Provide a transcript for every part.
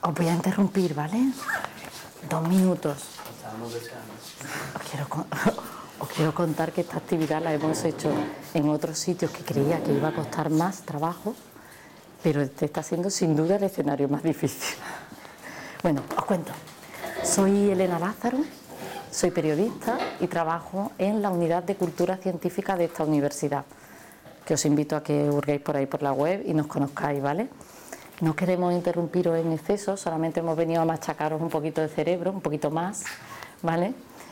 Os voy a interrumpir, ¿vale? 2 minutos. Os quiero contar que esta actividad la hemos hecho en otros sitios que creía que iba a costar más trabajo, pero este está siendo sin duda el escenario más difícil. Bueno, os cuento. Soy Elena Lázaro, soy periodista y trabajo en la unidad de cultura científica de esta universidad, que os invito a que hurguéis por ahí por la web y nos conozcáis, ¿vale? No queremos interrumpiros en exceso, solamente hemos venido a machacaros un poquito de cerebro, un poquito más, ¿vale?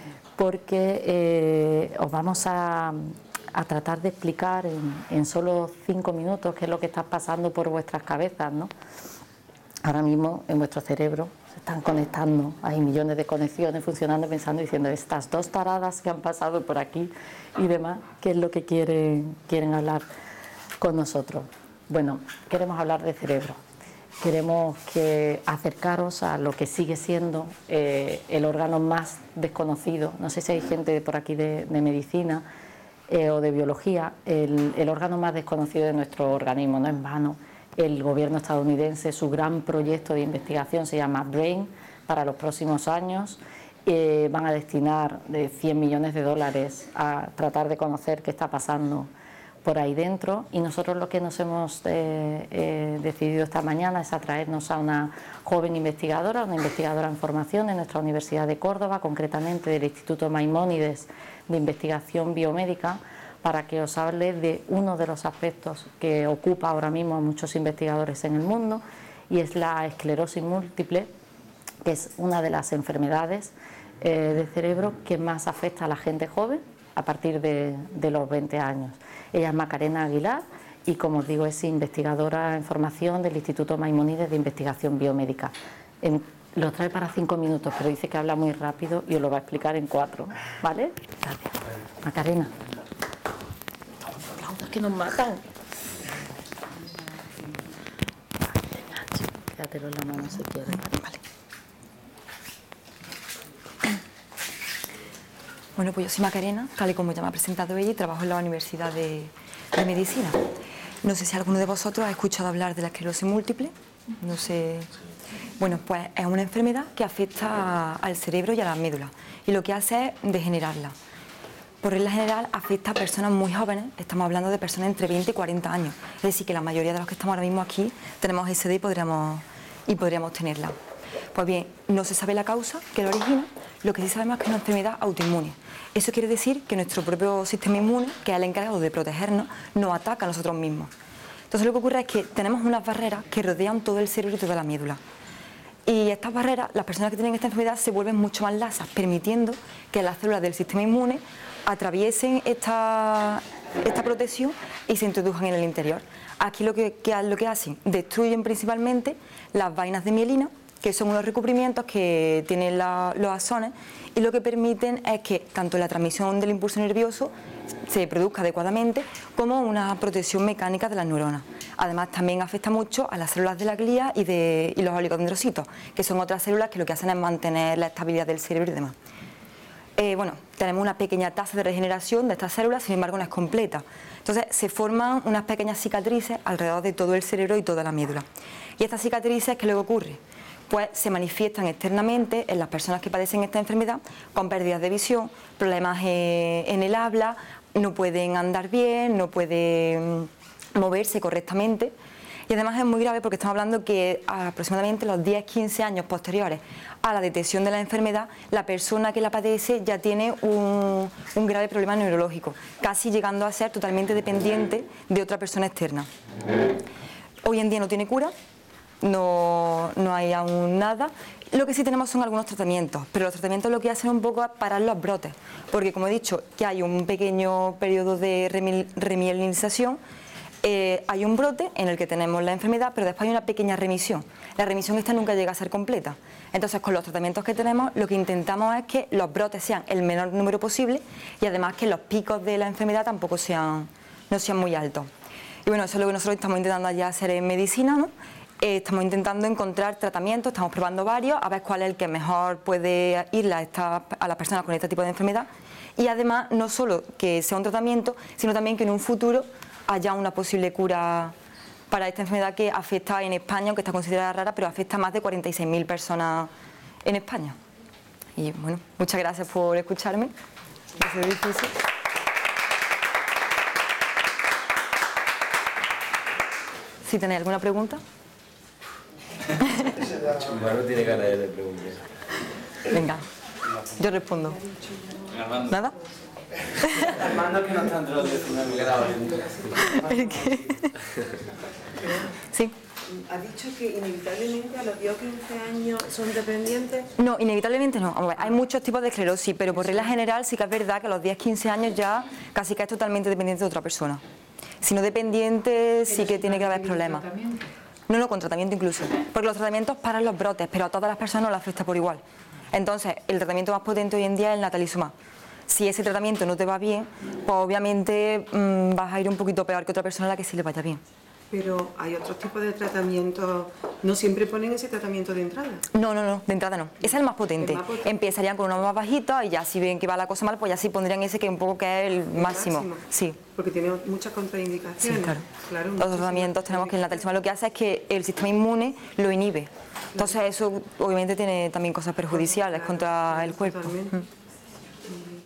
Porque os vamos a tratar de explicar en solo 5 minutos qué es lo que está pasando por vuestras cabezas, ¿no? Ahora mismo en vuestro cerebro se están conectando, hay millones de conexiones funcionando, pensando, diciendo, estas dos taradas que han pasado por aquí y demás, ¿qué es lo que quieren hablar con nosotros? Bueno, queremos hablar de cerebro. Queremos acercaros a lo que sigue siendo el órgano más desconocido. No sé si hay gente por aquí de medicina o de biología. El órgano más desconocido de nuestro organismo, no en vano. El gobierno estadounidense, su gran proyecto de investigación se llama BRAIN para los próximos años. Van a destinar de $100 millones a tratar de conocer qué está pasando por ahí dentro, y nosotros lo que nos hemos decidido esta mañana es atraernos a una joven investigadora, una investigadora en formación de nuestra Universidad de Córdoba, concretamente del Instituto Maimónides de Investigación Biomédica, para que os hable de uno de los aspectos que ocupa ahora mismo a muchos investigadores en el mundo, y es la esclerosis múltiple, que es una de las enfermedades del cerebro que más afecta a la gente joven a partir de los 20 años. Ella es Macarena Aguilar y, como os digo, es investigadora en formación del Instituto Maimónides de Investigación Biomédica. Lo trae para 5 minutos, pero dice que habla muy rápido y os lo va a explicar en 4, ¿vale? Gracias. Macarena. Aplausos que nos matan. Quédatelo en la mano si quieres. Vale. Bueno, pues yo soy Macarena, tal y como ya me ha presentado ella, y trabajo en la Universidad de Medicina. No sé si alguno de vosotros ha escuchado hablar de la esclerosis múltiple. No sé. Bueno, pues es una enfermedad que afecta al cerebro y a la médula, y lo que hace es degenerarla. Por regla general afecta a personas muy jóvenes, estamos hablando de personas entre 20 y 40 años. Es decir, que la mayoría de los que estamos ahora mismo aquí tenemos SD y podríamos tenerla. Pues bien, no se sabe la causa que la origina, lo que sí sabemos es que es una enfermedad autoinmune. Eso quiere decir que nuestro propio sistema inmune, que es el encargado de protegernos, nos ataca a nosotros mismos. Entonces lo que ocurre es que tenemos unas barreras que rodean todo el cerebro y toda la médula. Y estas barreras, las personas que tienen esta enfermedad se vuelven mucho más lasas, permitiendo que las células del sistema inmune atraviesen esta protección y se introduzcan en el interior. Aquí lo que hacen, destruyen principalmente las vainas de mielina, que son unos recubrimientos que tienen los axones, y lo que permiten es que tanto la transmisión del impulso nervioso se produzca adecuadamente como una protección mecánica de las neuronas. Además, también afecta mucho a las células de la glía y los oligodendrocitos, que son otras células que lo que hacen es mantener la estabilidad del cerebro y demás. Bueno, tenemos una pequeña tasa de regeneración de estas células, sin embargo no es completa. Entonces se forman unas pequeñas cicatrices alrededor de todo el cerebro y toda la médula. ¿Y estas cicatrices qué es lo que ocurre? Pues se manifiestan externamente en las personas que padecen esta enfermedad con pérdidas de visión, problemas en el habla, no pueden andar bien, no pueden moverse correctamente. Y además es muy grave porque estamos hablando que aproximadamente los 10-15 años posteriores a la detección de la enfermedad, la persona que la padece ya tiene un grave problema neurológico, casi llegando a ser totalmente dependiente de otra persona externa. Hoy en día no tiene cura, no hay aún nada. Lo que sí tenemos son algunos tratamientos, pero los tratamientos lo que hacen un poco es parar los brotes, porque como he dicho, que hay un pequeño periodo de remielinización. Hay un brote en el que tenemos la enfermedad, pero después hay una pequeña remisión. La remisión esta nunca llega a ser completa. Entonces, con los tratamientos que tenemos, lo que intentamos es que los brotes sean el menor número posible y además que los picos de la enfermedad tampoco no sean muy altos. Y bueno, eso es lo que nosotros estamos intentando ya hacer en medicina, ¿no? Estamos intentando encontrar tratamientos, estamos probando varios, a ver cuál es el que mejor puede ir a las personas con este tipo de enfermedad. Y además, no solo que sea un tratamiento, sino también que en un futuro haya una posible cura para esta enfermedad que afecta en España, aunque está considerada rara, pero afecta a más de 46.000 personas en España. Y bueno, muchas gracias por escucharme. Ha sido difícil. Si tenéis alguna pregunta. Chumano tiene ganas de preguntar. Venga, yo respondo. Armando. ¿Nada? Armando que no está entre los 19 grados. Sí. ¿Ha dicho que inevitablemente a los 10 o 15 años son dependientes? No, inevitablemente no. Vamos a ver, hay muchos tipos de esclerosis, pero por regla general sí que es verdad que a los 10-15 años ya casi que es totalmente dependiente de otra persona. Si no dependiente, sí que tiene que haber problemas. No, con tratamiento incluso. Porque los tratamientos paran los brotes, pero a todas las personas no les afecta por igual. Entonces, el tratamiento más potente hoy en día es el natalizumab. Si ese tratamiento no te va bien, pues obviamente vas a ir un poquito peor que otra persona a la que sí le vaya bien. Pero hay otros tipos de tratamientos, no siempre ponen ese tratamiento de entrada. No, de entrada no. Ese es el más potente. El más potente. Empezarían con una más bajita y ya si ven que va la cosa mal, pues ya sí pondrían ese que un poco que es el máximo. Sí. Porque tiene muchas contraindicaciones. Sí, claro. Los muchísimas. tratamientos tenemos que el natalizumab lo que hace es que el sistema inmune lo inhibe. Entonces eso obviamente tiene también cosas perjudiciales contra el cuerpo. Totalmente.